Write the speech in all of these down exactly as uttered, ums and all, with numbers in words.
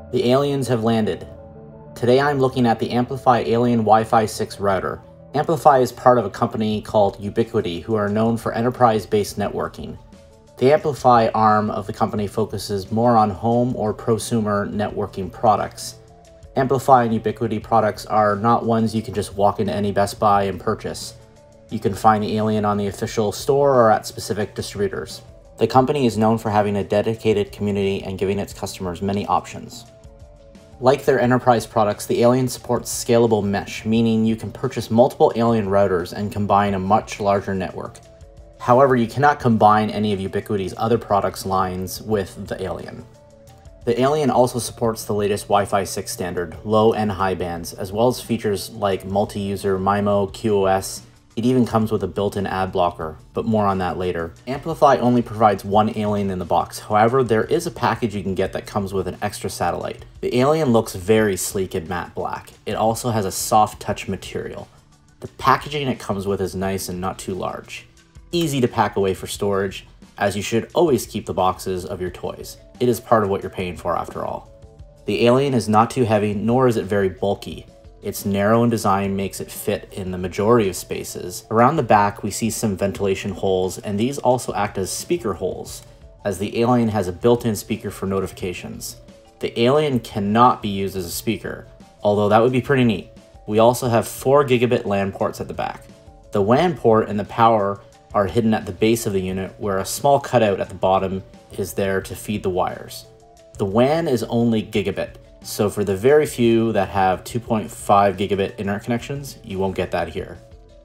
The aliens have landed. Today I'm looking at the AmpliFi Alien Wi-Fi six router. AmpliFi is part of a company called Ubiquiti, who are known for enterprise-based networking. The AmpliFi arm of the company focuses more on home or prosumer networking products. AmpliFi and Ubiquiti products are not ones you can just walk into any Best Buy and purchase. You can find the Alien on the official store or at specific distributors. The company is known for having a dedicated community and giving its customers many options. Like their enterprise products, the Alien supports scalable mesh, meaning you can purchase multiple Alien routers and combine a much larger network. However, you cannot combine any of Ubiquiti's other products lines with the Alien. The Alien also supports the latest Wi-Fi six standard, low and high bands, as well as features like multi-user MIMO, Q O S. It even comes with a built-in ad blocker, but more on that later. AmpliFi only provides one Alien in the box. However, there is a package you can get that comes with an extra satellite. The Alien looks very sleek in matte black. It also has a soft touch material. The packaging it comes with is nice and not too large. Easy to pack away for storage, as you should always keep the boxes of your toys. It is part of what you're paying for after all. The Alien is not too heavy, nor is it very bulky. Its narrow in design makes it fit in the majority of spaces. Around the back, we see some ventilation holes, and these also act as speaker holes, as the Alien has a built-in speaker for notifications. The Alien cannot be used as a speaker, although that would be pretty neat. We also have four gigabit LAN ports at the back. The W A N port and the power are hidden at the base of the unit, where a small cutout at the bottom is there to feed the wires. The W A N is only gigabit, so for the very few that have two point five gigabit internet connections, you won't get that here.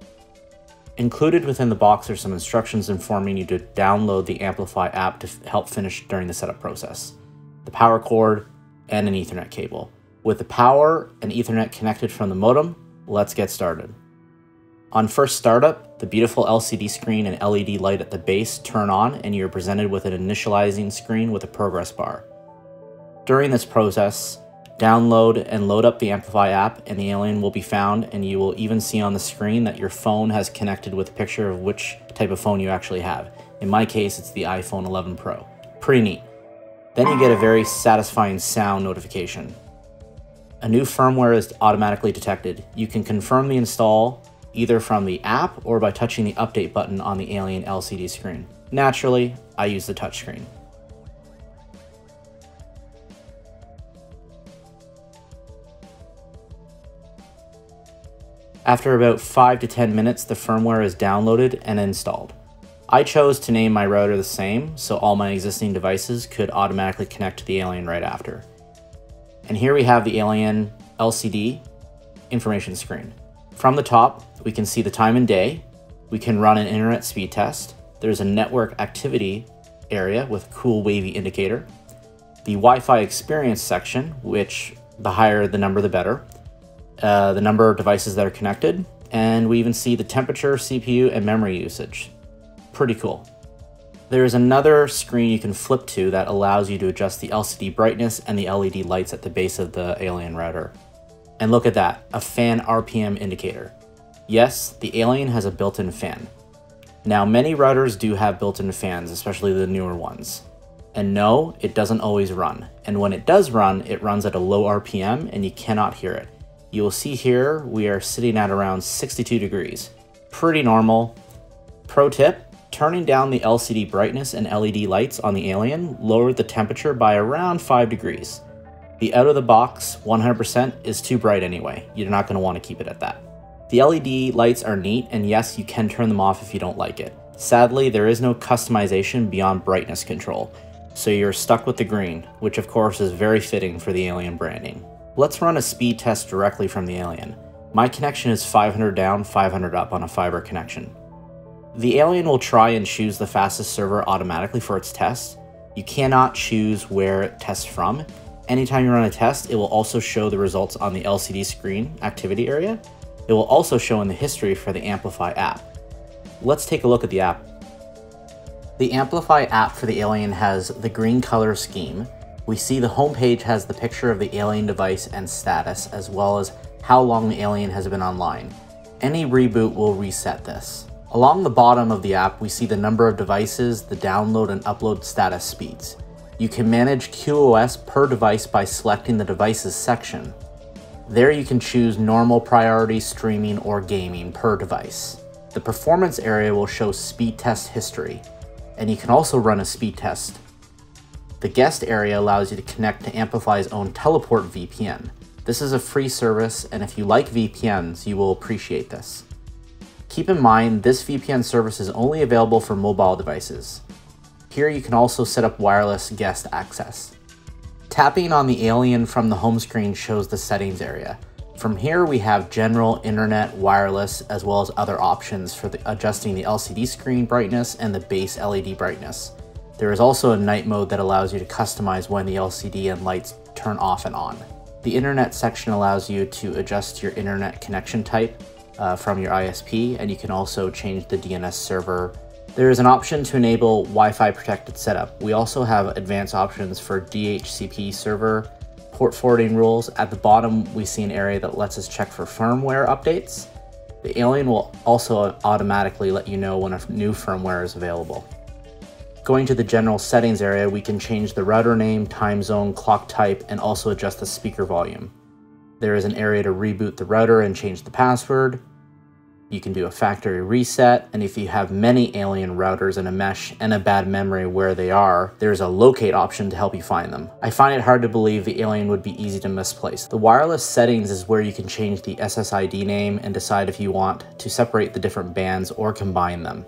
Included within the box are some instructions informing you to download the AmpliFi app to help finish during the setup process, the power cord, and an Ethernet cable. With the power and Ethernet connected from the modem, let's get started. On first startup, the beautiful L C D screen and L E D light at the base turn on, and you're presented with an initializing screen with a progress bar. During this process, download and load up the AmpliFi app, and the Alien will be found, and you will even see on the screen that your phone has connected with a picture of which type of phone you actually have. In my case, it's the iPhone eleven Pro. Pretty neat. Then you get a very satisfying sound notification. A new firmware is automatically detected. You can confirm the install either from the app or by touching the update button on the Alien L C D screen. Naturally, I use the touchscreen. After about five to ten minutes, the firmware is downloaded and installed. I chose to name my router the same, so all my existing devices could automatically connect to the Alien right after. And here we have the Alien L C D information screen. From the top, we can see the time and day. We can run an internet speed test. There's a network activity area with a cool wavy indicator. The Wi-Fi experience section, which the higher the number, the better. Uh, the number of devices that are connected. And we even see the temperature, C P U, and memory usage. Pretty cool. There is another screen you can flip to that allows you to adjust the L C D brightness and the L E D lights at the base of the Alien router. And look at that, a fan R P M indicator. Yes, the Alien has a built-in fan. Now, many routers do have built-in fans, especially the newer ones. And no, it doesn't always run. And when it does run, it runs at a low R P M and you cannot hear it. You will see here, we are sitting at around sixty-two degrees. Pretty normal. Pro tip, turning down the L C D brightness and L E D lights on the Alien lowered the temperature by around five degrees. The out of the box one hundred percent is too bright anyway. You're not going to want to keep it at that. The L E D lights are neat, and yes, you can turn them off if you don't like it. Sadly, there is no customization beyond brightness control, so you're stuck with the green, which of course is very fitting for the Alien branding. Let's run a speed test directly from the Alien. My connection is five hundred down, five hundred up on a fiber connection. The Alien will try and choose the fastest server automatically for its test. You cannot choose where it tests from. Anytime you run a test, it will also show the results on the L C D screen activity area. It will also show in the history for the AmpliFi app. Let's take a look at the app. The AmpliFi app for the Alien has the green color scheme. We see the homepage has the picture of the Alien device and status, as well as how long the Alien has been online. Any reboot will reset this. Along the bottom of the app, we see the number of devices, the download and upload status speeds. You can manage Q o S per device by selecting the Devices section. There you can choose normal priority, streaming, or gaming per device. The Performance area will show speed test history, and you can also run a speed test. The Guest area allows you to connect to AmpliFi's own Teleport V P N. This is a free service, and if you like V P Ns, you will appreciate this. Keep in mind, this V P N service is only available for mobile devices. Here you can also set up wireless guest access. Tapping on the Alien from the home screen shows the settings area. From here we have general, internet, wireless, as well as other options for the, adjusting the L C D screen brightness and the base L E D brightness. There is also a night mode that allows you to customize when the L C D and lights turn off and on. The internet section allows you to adjust your internet connection type uh, from your I S P, and you can also change the D N S server. There is an option to enable Wi-Fi protected setup. We also have advanced options for D H C P server, port forwarding rules. At the bottom, we see an area that lets us check for firmware updates. The Alien will also automatically let you know when a new firmware is available. Going to the general settings area, we can change the router name, time zone, clock type, and also adjust the speaker volume. There is an area to reboot the router and change the password. You can do a factory reset, and if you have many Alien routers in a mesh and a bad memory where they are, there's a locate option to help you find them. I find it hard to believe the Alien would be easy to misplace. The wireless settings is where you can change the S S I D name and decide if you want to separate the different bands or combine them.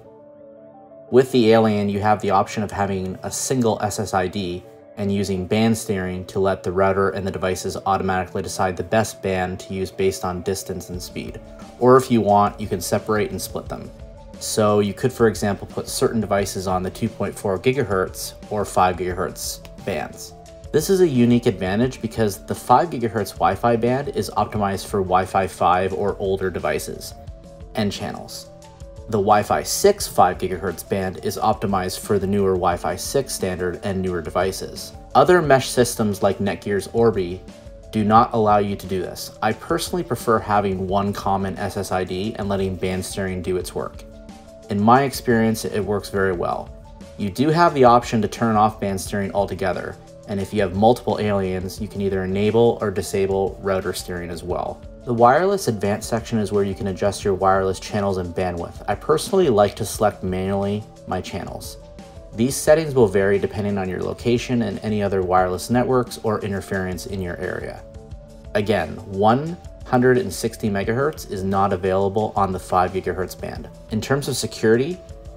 With the Alien, you have the option of having a single S S I D and using band steering to let the router and the devices automatically decide the best band to use based on distance and speed. Or if you want, you can separate and split them. So you could, for example, put certain devices on the two point four gigahertz or five gigahertz bands. This is a unique advantage because the five gigahertz Wi-Fi band is optimized for Wi-Fi five or older devices and channels. The Wi-Fi six five gigahertz band is optimized for the newer Wi-Fi six standard and newer devices. Other mesh systems like Netgear's Orbi do not allow you to do this. I personally prefer having one common S S I D and letting band steering do its work. In my experience, it works very well. You do have the option to turn off band steering altogether, and if you have multiple Aliens, you can either enable or disable router steering as well. The wireless advanced section is where you can adjust your wireless channels and bandwidth. I personally like to select manually my channels. These settings will vary depending on your location and any other wireless networks or interference in your area. Again, one hundred sixty megahertz is not available on the five gigahertz band. In terms of security,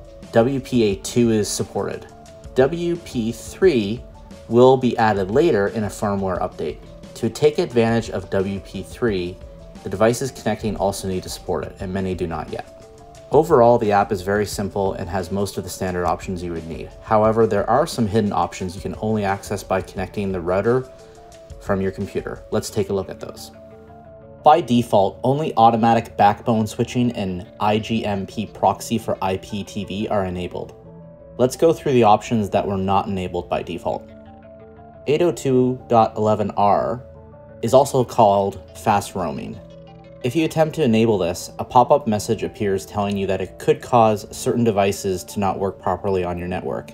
W P A two is supported. W P three will be added later in a firmware update. To take advantage of W P three, the devices connecting also need to support it, and many do not yet. Overall, the app is very simple and has most of the standard options you would need. However, there are some hidden options you can only access by connecting the router from your computer. Let's take a look at those. By default, only automatic backbone switching and I G M P proxy for I P T V are enabled. Let's go through the options that were not enabled by default. eight oh two dot eleven R is also called fast roaming. If you attempt to enable this, a pop-up message appears telling you that it could cause certain devices to not work properly on your network.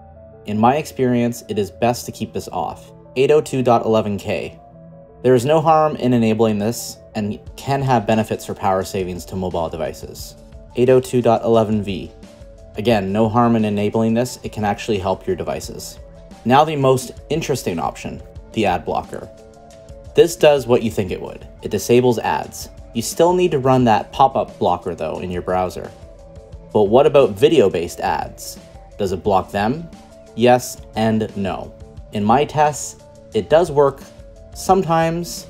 In my experience, it is best to keep this off. eight oh two dot eleven K. There is no harm in enabling this and can have benefits for power savings to mobile devices. eight oh two dot eleven V. Again, no harm in enabling this, it can actually help your devices. Now the most interesting option, the ad blocker. This does what you think it would. It disables ads. You still need to run that pop-up blocker though in your browser. But what about video-based ads? Does it block them? Yes and no. In my tests, it does work sometimes.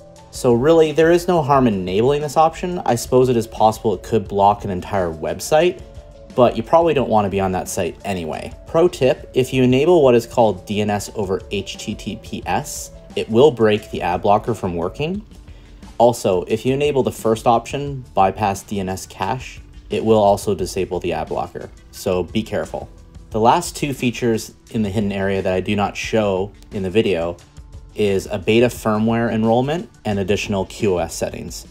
So really, there is no harm in enabling this option. I suppose it is possible it could block an entire website, but you probably don't want to be on that site anyway. Pro tip, if you enable what is called D N S over H T T P S, it will break the ad blocker from working. Also, if you enable the first option, bypass D N S cache, it will also disable the ad blocker, so be careful. The last two features in the hidden area that I do not show in the video is a beta firmware enrollment and additional Q o S settings.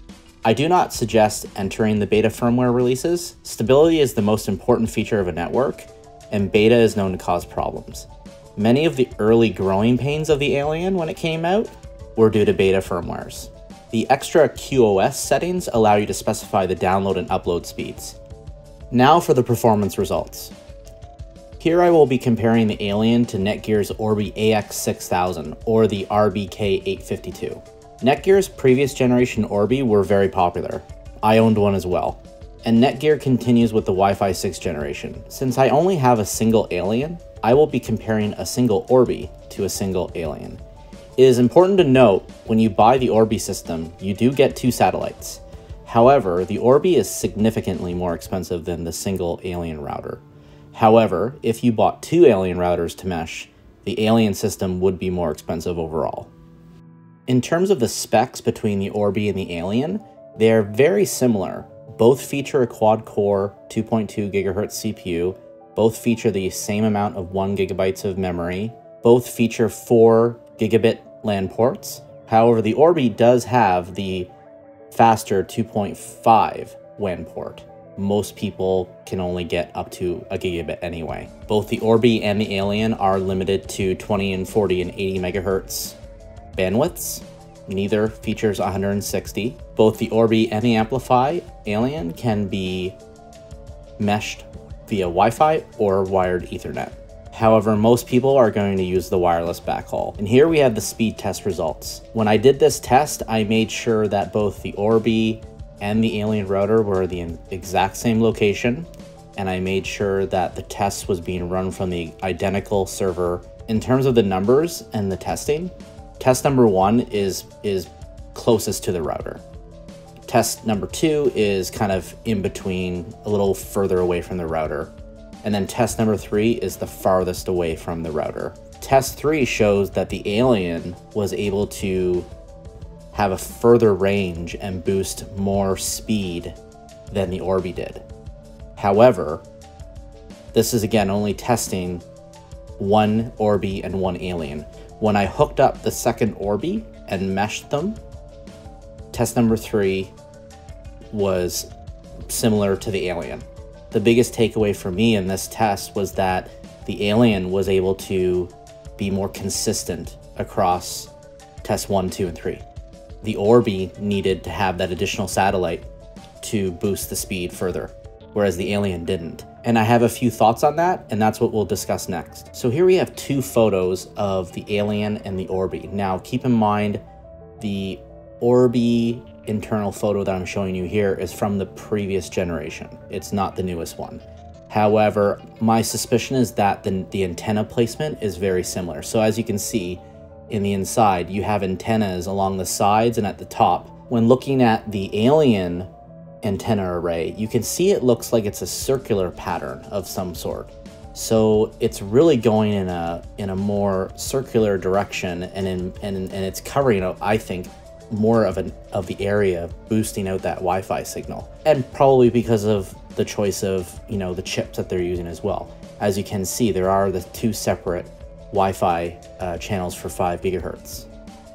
I do not suggest entering the beta firmware releases. Stability is the most important feature of a network, and beta is known to cause problems. Many of the early growing pains of the Alien when it came out were due to beta firmwares. The extra Q o S settings allow you to specify the download and upload speeds. Now for the performance results. Here I will be comparing the Alien to Netgear's Orbi A X six thousand, or the R B K eight fifty-two. Netgear's previous generation Orbi were very popular. I owned one as well. And Netgear continues with the Wi-Fi six generation. Since I only have a single Alien, I will be comparing a single Orbi to a single Alien. It is important to note, when you buy the Orbi system, you do get two satellites. However, the Orbi is significantly more expensive than the single Alien router. However, if you bought two Alien routers to mesh, the Alien system would be more expensive overall. In terms of the specs between the Orbi and the Alien, they are very similar. Both feature a quad-core two point two gigahertz C P U, both feature the same amount of one gigabytes of memory, both feature four gigabit LAN ports. However, the Orbi does have the faster two point five W A N port. Most people can only get up to a gigabit anyway. Both the Orbi and the Alien are limited to twenty and forty and eighty megahertz bandwidths. Neither features one hundred sixty. Both the Orbi and the AmpliFi Alien can be meshed via Wi-Fi or wired Ethernet. However, most people are going to use the wireless backhaul. And here we have the speed test results. When I did this test, I made sure that both the Orbi and the Alien router were the exact same location, and I made sure that the test was being run from the identical server. In terms of the numbers and the testing, test number one is, is closest to the router. Test number two is kind of in between, a little further away from the router. And then test number three is the farthest away from the router. Test three shows that the Alien was able to have a further range and boost more speed than the Orbi did. However, this is again only testing one Orbi and one Alien. When I hooked up the second Orbi and meshed them, test number three was similar to the Alien. The biggest takeaway for me in this test was that the Alien was able to be more consistent across test one, two, and three. The Orbi needed to have that additional satellite to boost the speed further, whereas the Alien didn't. And I have a few thoughts on that, and that's what we'll discuss next. So here we have two photos of the Alien and the Orbi. Now, keep in mind, the Orbi internal photo that I'm showing you here is from the previous generation. It's not the newest one. However, my suspicion is that the, the antenna placement is very similar. So as you can see, in the inside, you have antennas along the sides and at the top. When looking at the Alien antenna array, you can see it looks like it's a circular pattern of some sort. So it's really going in a in a more circular direction, and in and, and it's covering, I think, more of an of the area, boosting out that Wi-Fi signal. And probably because of the choice of, you know, the chips that they're using as well. As you can see, there are the two separate Wi-Fi uh, channels for five gigahertz.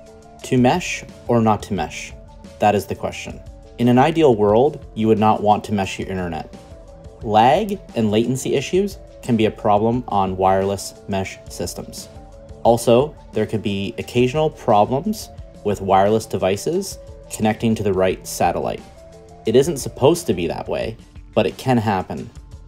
To mesh or not to mesh? That is the question. In an ideal world, you would not want to mesh your internet. Lag and latency issues can be a problem on wireless mesh systems. Also, there could be occasional problems with wireless devices connecting to the right satellite. It isn't supposed to be that way, but it can happen.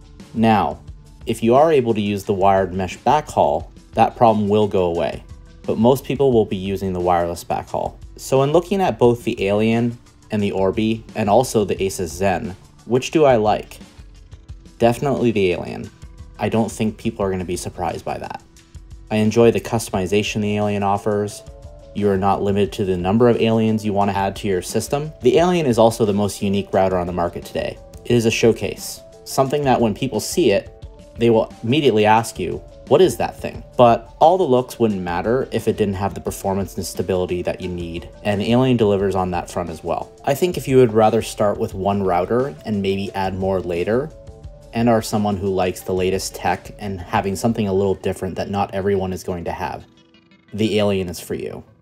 Now, if you are able to use the wired mesh backhaul, that problem will go away, but most people will be using the wireless backhaul. So in looking at both the Alien and the Orbi, and also the Asus Zen, which do I like? Definitely the Alien. I don't think people are going to be surprised by that. I enjoy the customization the Alien offers. You are not limited to the number of Aliens you want to add to your system. The Alien is also the most unique router on the market today. It is a showcase, something that when people see it, they will immediately ask you, what is that thing? But all the looks wouldn't matter if it didn't have the performance and stability that you need, and the Alien delivers on that front as well. I think if you would rather start with one router and maybe add more later, and are someone who likes the latest tech and having something a little different that not everyone is going to have, the Alien is for you.